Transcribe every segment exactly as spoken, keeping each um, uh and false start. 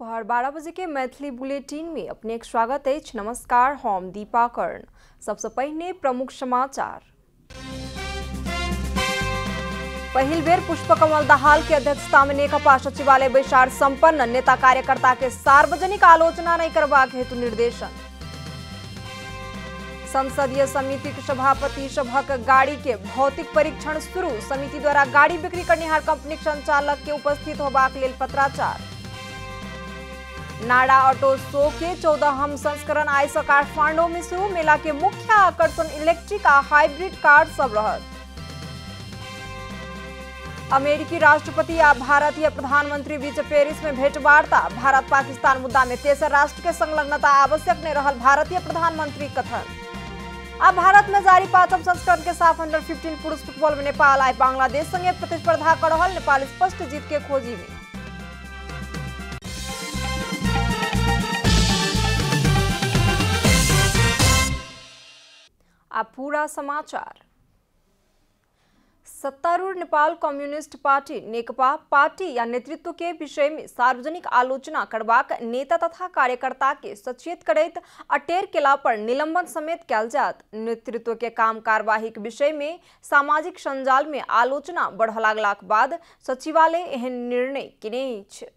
दोपहर बारह बजे के मैथिली बुलेटिन में अपने एक स्वागत है। नमस्कार, हम दीपा कर्ण। सबसे पहले प्रमुख समाचार। पहिल बेर पुष्पकमल दाहाल की अध्यक्षता में नेकपा सचिवालय बैसार संपन्न। नेता कार्यकर्ता के सार्वजनिक आलोचना नहीं करबाक हेतु निर्देशन। संसदीय समिति के सभापति सभक गाड़ी के भौतिक परीक्षण शुरू। समिति द्वारा गाड़ी बिक्री करनिहार कंपनी संचालक के उपस्थित होबाक लेल पत्राचार। नाडा ऑटो शो के चौदहम संस्करण आइ से काठमांडू में शुरू। मेला के मुख्य आकर्षण इलेक्ट्रिक आ हाइब्रिड कार सब रहत। अमेरिकी राष्ट्रपति आ भारतीय प्रधानमंत्री बीच पेरिस में भेंटवार्ता। भारत पाकिस्तान मुद्दा में तेसर राष्ट्र के संलग्नता आवश्यक नहीं रहल भारतीय प्रधानमंत्री कथन। अब भारत में जारी पांचम संस्करण के साफ अंडर पंद्रह पुरुष फुटबॉल में नेपाल आइ बांग्लादेश संगे प्रतिस्पर्धा कर रहल। नेपाल स्पष्ट जीत के खोजी में। अब पूरा समाचार। सत्तारूढ़ Nepal Communist Party Nekapa party या नेतृत्व के विषय में सार्वजनिक आलोचना करबाक नेता तथा कार्यकर्ता के सचेत करैत अटेर केला पर निलंबन समेत कयल जात। नेतृत्व के काम कार्यवाही के विषय में सामाजिक संजाल में आलोचना बढ़ लागलाक बाद सचिवालय एहन निर्णय केने अछि।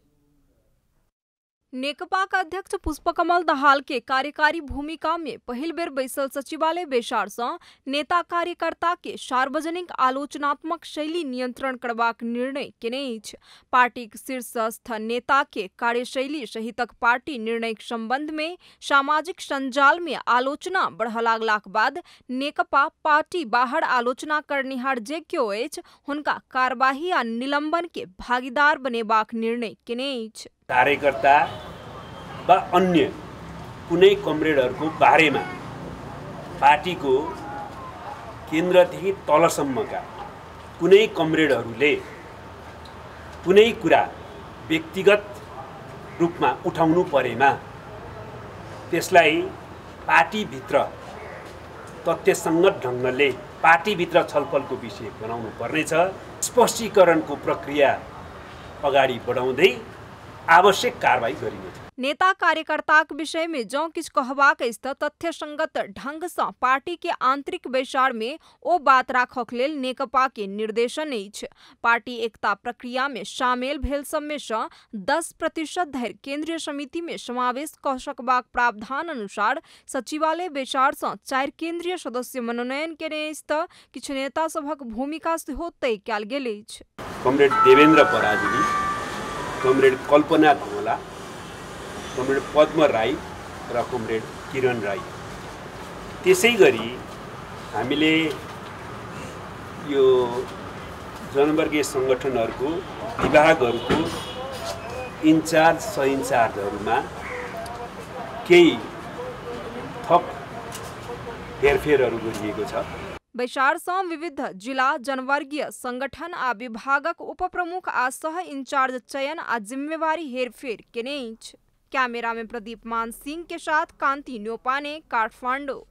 नेकपा का अध्यक्ष पुष्पकमल दाहाल के कार्यकारी भूमिका में पहिल बेर बैसल सचिवालय बैसार सँ नेता कार्यकर्ता के सार्वजनिक आलोचनात्मक शैली नियंत्रण करबाक निर्णय केने अछि। पार्टी के शीर्षस्थ नेता के कार्यशैली सहितक पार्टी निर्णय के संबंध में सामाजिक संजाल में आलोचना बढ़ लागलाक बाद नेकपा पार्टी बाहर आलोचना करनिहार जे केओ अछि हुनका कार्यवाही आ निलंबन के भागीदार बनेबाक निर्णय केने अछि। कार्यकर्ता वा अन्य कुनै कमरेडहरूको बारेमा पार्टीको केन्द्रदेखि तलसम्मका कुनै कमरेडहरूले कुनै कुरा व्यक्तिगत रूपमा उठाउनु परेमा त्यसलाई पार्टीभित्र तथ्यसङ्गत ढङ्गले पार्टीभित्र छलफलको विषय बनाउनु पर्नेछ। स्पष्टीकरणको प्रक्रिया अगाडि बढाउँदै आवश्यक कारवाही गरिनेछ। नेता कार्यकर्ता के विषय में जौ किछ कहबाक अछि त तथ्य संगत ढंग से पार्टी के आंतरिक बैसार में ओ बात राखक लेल नेकपा के निर्देशन अछि। पार्टी एकता प्रक्रिया में शामिल भेल सब में से दस प्रतिशत धरि केंद्रीय समिति में समावेश क सकबाक प्रावधान अनुसार सचिवालय बैसार से चारि केंद्रीय सदस्य मनोनयन केने अछि त किछु नेता सभक भूमिका सेहो तय कयल गेल अछि। Comrade Devendra Parajuli, comrade Kalpana Dhamala, comrade Padma Rai र कमरेड किरण राई। त्यसै गरी हामीले यो जनवर्गीय सङ्गठनहरूको विभागहरूको इन्चार्ज सहइन्चार्जहरूमा केही थप हेरफेरहरू गरिएको छ। बैसार सँ विविध जिला जनवर्गीय संगठन आ विभागक उप प्रमुख आ सह इंचार्ज चयन आ जिम्मेवारी हेरफेर केने अछि। कैमरा में प्रदीप मान सिंह के साथ कांति न्योपाने, काठमांडू।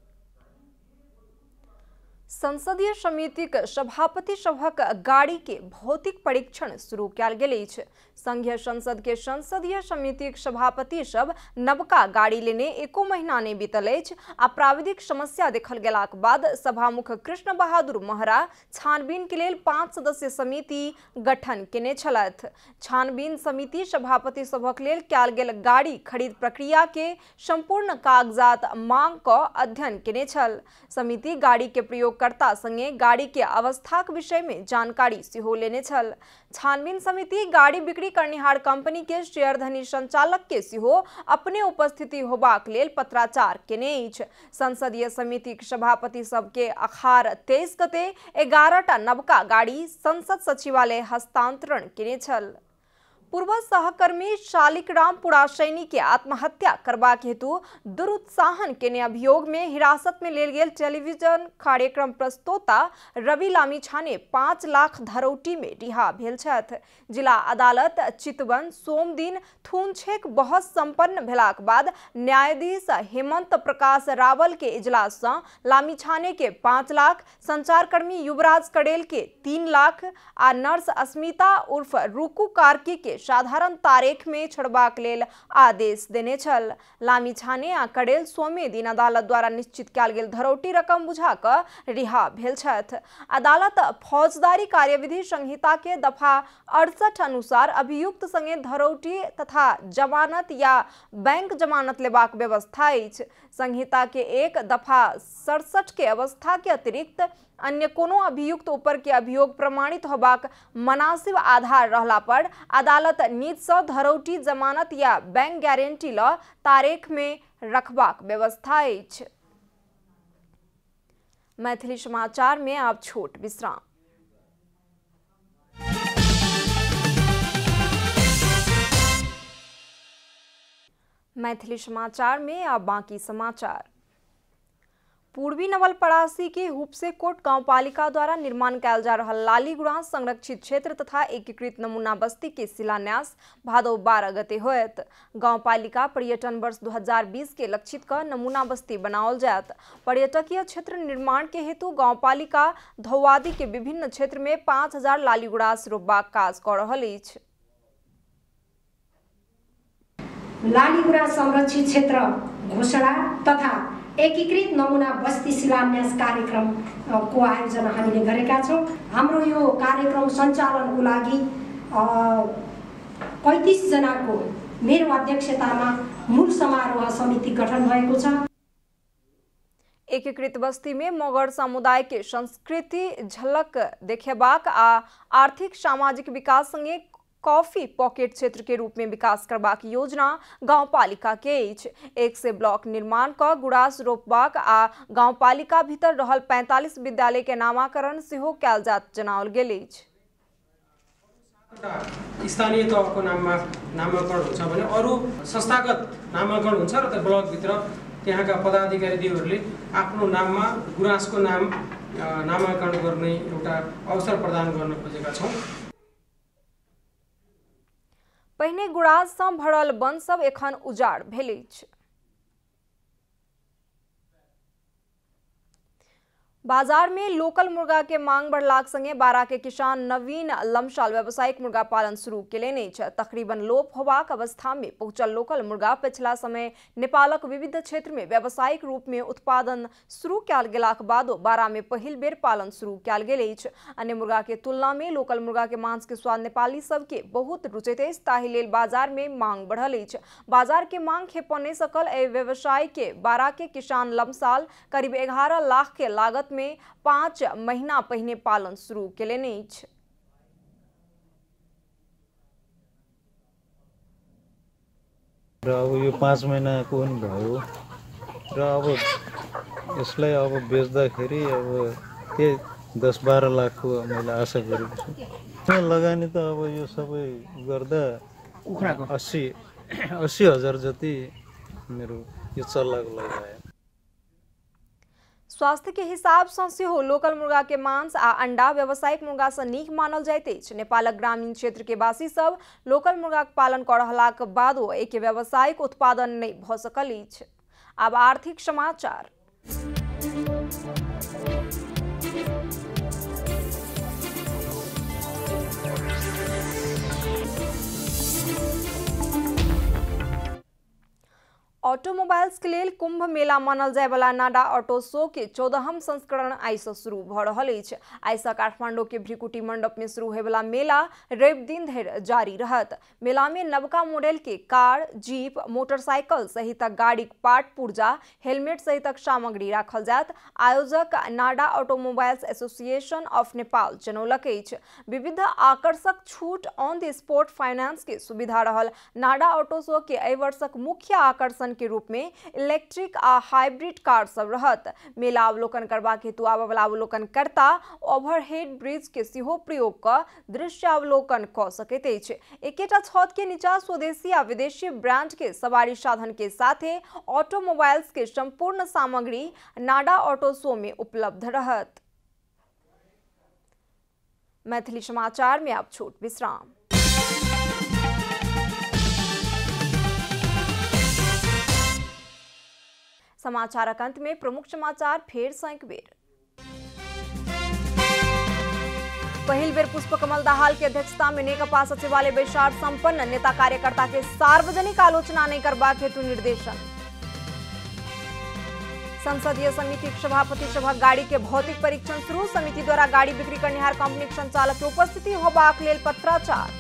संसदीय समिति के सभापति सभक गाड़ी के भौतिक परीक्षण शुरू कयल गेल अछि। संघीय संसद के संसदीय समिति के सभापति सब नवका गाड़ी लेने एको महीना नहीं बीतल अछि आ प्राविधिक समस्या देखल गेलाक बाद सभामुख कृष्ण बहादुर महरा छानबीन के लेल पांच सदस्य समिति गठन केने छलथि। छानबीन समिति सभापति सभक लेल कयल गेल गाड़ी खरीद प्रक्रिया के संपूर्ण कागजात मांग क अध्ययन केने छल। समिति गाड़ी के प्रयोगकर्ता संगे गाड़ी के अवस्था के विषय में जानकारी सेहो लेने छल। छानबीन समिति गाड़ी बिक्री करनिहार कंपनी के शेयरधनी संचालक के सेहो अपने उपस्थिति होबाक लेल पत्राचार केने अछि। संसदीय समिति के सभापति सबके अखार तेईस गते एगारह टा नवका गाड़ी संसद सचिवालय हस्तांतरण केने छल। पूर्व सहकर्मी शालिकराम पुरासैनी के आत्महत्या करबाक हेतु दुरुत्साहन केने अभियोग में हिरासत में लेल गेल टेलीविजन कार्यक्रम प्रस्तोता रवि लामीछाने पाँच लाख धरौटी में रिहा भेल छथि। जिला अदालत चितवन सोम दिन थुनछेक बहस संपन्न भेलाक बाद न्यायाधीश हेमंत प्रकाश रावल के इजलास सँ लामीछाने के पाँच लाख, संचारकर्मी युवराज कड़ेल के तीन लाख आ नर्स अस्मिता उर्फ रुकू कार्की के साधारण तारीख में छोड़बाक लेल आदेश देने छल। लामिछाने आ करेल सोमे दिन अदालत द्वारा निश्चित कयल गेल धरौटी रकम बुझा कऽ रिहा भेल छथि। अदालत फौजदारी कार्यविधि संहिता के दफा अड़सठ अनुसार अभियुक्त संगे धरौटी तथा जमानत या बैंक जमानत लेबाक व्यवस्था अछि। संहिता के एक दफा सड़सठ के अवस्था के अतिरिक्त अन्य कोनो अभियुक्त ऊपर के अभियोग प्रमाणित होबाक मनासिब आधार रहला पर अदालत नीत सँ धरौटी जमानत या बैंक गारंटी ल तारीख में रखबाक व्यवस्था अछि। मैथिली समाचार में अब छोट विश्राम। मैथिली समाचार में अब बाकी समाचार। पूर्वी नवलपरासी के हुपसेकोट गांवपालिका द्वारा निर्माण कयल जा रहल लालीगुड़ा संरक्षित क्षेत्र तथा एकीकृत नमूना बस्ती के शिलान्यास भादो बारह गते होयत। गांवपालिका पर्यटन वर्ष दो हजार बीस के लक्षित क नमूना बस्ती बनाओल जायत। पर्यटकीय क्षेत्र निर्माण के हेतु गांवपालिका धौवादी के विभिन्न क्षेत्र में पाँच हजार लालीगुड़ास रोपबाक काज कऽ रहल अछि। लालीगुड़ा संरक्षित क्षेत्र घोषणा तथा एकीकृत नमूना बस्ती शिलान्यास कार्यक्रम को आयोजना हामीले गरेका छौं। हाम्रो यो कार्यक्रम सञ्चालनको लागि पैंतीस जनाको मेरो अध्यक्षतामा मूल समारोह समिति गठन भएको छ। एकीकृत बस्ती में मगर समुदाय के संस्कृति झलक देखेबाक आ आर्थिक सामाजिक विकास संगे कॉफी पॉकेट क्षेत्र के रूप में विकास करबाक योजना गांवपालिका के अछि। एक से ब्लॉक निर्माण क गुड़ास रोपबाक आ गांवपालिका भीतर रहल पैंतालीस विद्यालय के नामाकरण सेहो कयल जात जनाओल गेल अछि। स्थानीय तहको नाममा नामाकरण हुन्छ भने अरू संस्थागत नामाकरण हुन्छ र त ब्लक भित्र त्यहाँका पदाधिकारीहरूले आफ्नो नाममा गुराँसको नाम नामाकरण गर्ने एउटा अवसर प्रदान गर्न खोजेका छौं। पहिने गुड़ास सँ भरल वन सब एखन उजाड़ भेल अछि। बाजार में लोकल मुर्गा के मांग बढ़लाक संगे बारा के किसान नवीन लमसाल व्यावसायिक मुर्गा पालन शुरू केलनि अछि। तकरीबन लोप होबाक अवस्था में पहुंचल लोकल मुर्गा पिछला समय नेपालक विविध क्षेत्र में व्यावसायिक रूप में उत्पादन शुरू कयल गेलाक बादो बारा में पहिल बेर पालन शुरू कयल गेल अछि। अन्य मुर्गा के तुलना में लोकल मुर्गा के मांस के स्वाद नेपाली सब के बहुत रुचैत अछि, ताहि लेल बाजार में मांग बढ़ल अछि। बाजार के मांग खेपा नहि सकल एहि व्यवसाय के बारा के किसान लमसाल करीब ग्यारह लाख के लागत में पाँच महीना पहिने पालन शुरू केलनि अछि। र अब यो पाँच महिनाको पनि भयो र अब यसलाई अब बेच्दाखेरि अब त्यही दस बाह्र लाखको मैले आशा गरेको छु। लगानी त अब यो सबै गर्दा कुखुराको अस्सी अस्सी हजार जति मेरो यो चल्लाको लगाए। स्वास्थ्य के हिसाब सँ सेहो लोकल मुर्गा के मांस आ अंडा व्यावसायिक मुर्गा सँ नीक मानल जाइत अछि। नेपालक ग्रामीण क्षेत्र के वासी सब लोकल मुर्गा के पालन कऽ रहलाक बादो एके व्यावसायिक उत्पादन नहि भऽ सकल अछि। आब आर्थिक समाचार। ऑटोमोबाइल्स के लेल कुंभ मेला मानल जाय वाला नाडा ऑटो शो के चौदहम संस्करण आई से शुरू भ रहल अछि। आई से काठमांडू के भ्रिकुटी मंडप में शुरू होय वाला मेला रवि दिन धरि जारी रहत। मेला में नवका मॉडल के कार, जीप, मोटरसाइकिल सहित गाड़ीक पार्ट पुर्जा, हेलमेट सहित सामग्री राखल जायत। आयोजक NADA Automobiles Association of Nepal जनौलक अछि। विविध आकर्षक छूट, ऑन द स्पॉट फाइनेंस के सुविधा रहल नाडा ऑटो शो के एहि वर्षक मुख्य आकर्षण के रूप में इलेक्ट्रिक आ हाइब्रिड कार सब रहत। मेला अवलोकन करबाक हेतु आबय वाला अवलोकनकर्ता ओवरहेड ब्रिज के सेहो प्रयोग क दृश्य अवलोकन क सकैत अछि। एकेटा छत के नीचा स्वदेशी आ विदेशी ब्रांड के सवारी साधन के साथे ऑटोमोबाइल्स के संपूर्ण सामग्री नाडा ऑटो शो में उपलब्ध रहत। मैथिली समाचार में अब छोट विश्राम। समाचारक अंत में प्रमुख समाचार फेर सँ एक बेर। पहिल बेर पुष्पकमल दाहाल की अध्यक्षता में नेकपा सचिवालय बैसार संपन्न, नेता कार्यकर्ता के सार्वजनिक आलोचना नहीं करबाक हेतु निर्देशन। संसदीय समिति के सभापति सभा गाड़ी के भौतिक परीक्षण शुरू, समिति द्वारा गाड़ी बिक्री करनिहार कंपनी के संचालक के उपस्थिति होबाक लेल पत्राचार।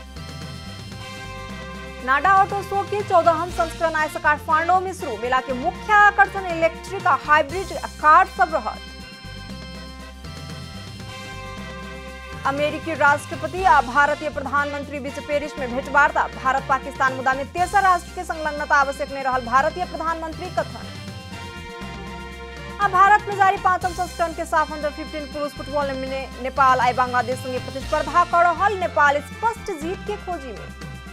नाडा ऑटो शो के चौदहम संस्करण आइ से काठमांडू में शुरू, मेला के मुख्य आकर्षण इलेक्ट्रिक आ हाइब्रिड कार सब रहत। अमेरिकी राष्ट्रपति आ भारतीय प्रधानमंत्री बीच पेरिस में भेंटवार्ता, भारत पाकिस्तान मुद्दा में तेसर राष्ट्र के संलग्नता आवश्यक नहीं रहल, भारतीय प्रधानमंत्री कथन। आ भारत में जारी पांचम संस्करण के साफ अंडर फिफ्टीन पुरुष फुटबॉल में नेपाल आई बांग्लादेश संगे प्रतिस्पर्धा कर रहल, नेपाल स्पष्ट जीत के खोजी में।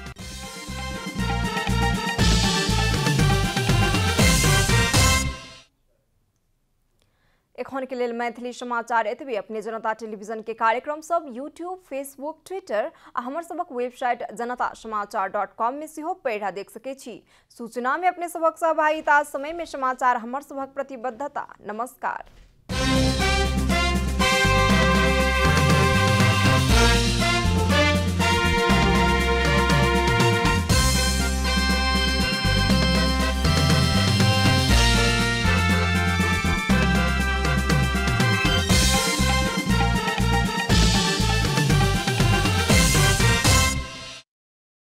एखन के लेल मैथिली समाचार एतबे। अपने जनता टेलीविजन के कार्यक्रम सब यूट्यूब, फेसबुक, ट्विटर आ हमर सबक वेबसाइट जनता समाचार डॉट कॉम में सेहो पढ़ा देख सके छी। सूचना में अपने सबक सहभागिता, समय में समाचार हमर सबक प्रतिबद्धता। नमस्कार।